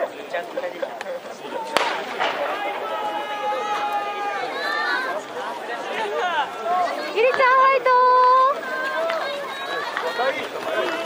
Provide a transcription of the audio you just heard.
ゆりちゃんファイトー。